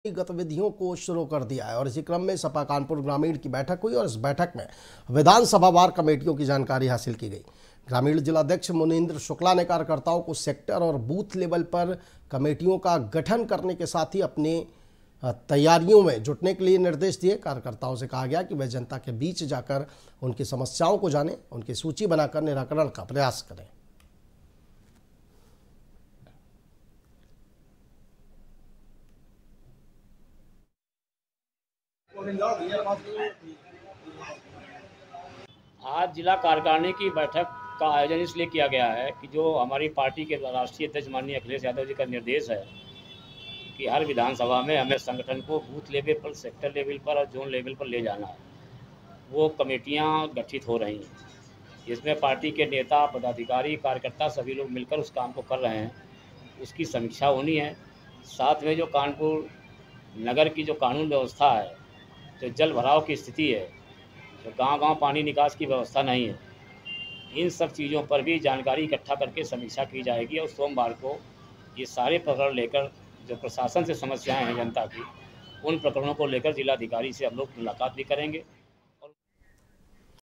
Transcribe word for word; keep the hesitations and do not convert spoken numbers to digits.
गतिविधियों को शुरू कर दिया है और इसी क्रम में सपा कानपुर ग्रामीण की बैठक हुई और इस बैठक में विधानसभावार कमेटियों की जानकारी हासिल की गई। ग्रामीण जिलाध्यक्ष मुनीन्द्र शुक्ला ने कार्यकर्ताओं को सेक्टर और बूथ लेवल पर कमेटियों का गठन करने के साथ ही अपनी तैयारियों में जुटने के लिए निर्देश दिए। कार्यकर्ताओं से कहा गया कि वे जनता के बीच जाकर उनकी समस्याओं को जानें, उनकी सूची बनाकर निराकरण का प्रयास करें। आज जिला कार्यकारिणी की बैठक का आयोजन इसलिए किया गया है कि जो हमारी पार्टी के राष्ट्रीय अध्यक्ष माननीय अखिलेश यादव जी का निर्देश है कि हर विधानसभा में हमें संगठन को बूथ लेवल पर, सेक्टर लेवल पर और जोन लेवल पर ले जाना है। वो कमेटियां गठित हो रही हैं। इसमें पार्टी के नेता, पदाधिकारी, कार्यकर्ता सभी लोग मिलकर उस काम को कर रहे हैं। उसकी समीक्षा होनी है। साथ में जो कानपुर नगर की जो कानून व्यवस्था है, जो जल भराव की स्थिति है, जो गांव-गांव पानी निकास की व्यवस्था नहीं है, इन सब चीज़ों पर भी जानकारी इकट्ठा करके समीक्षा की जाएगी और सोमवार को ये सारे प्रकरण लेकर जो प्रशासन से समस्याएं हैं जनता की, उन प्रकरणों को लेकर जिलाधिकारी से हम लोग मुलाकात भी करेंगे।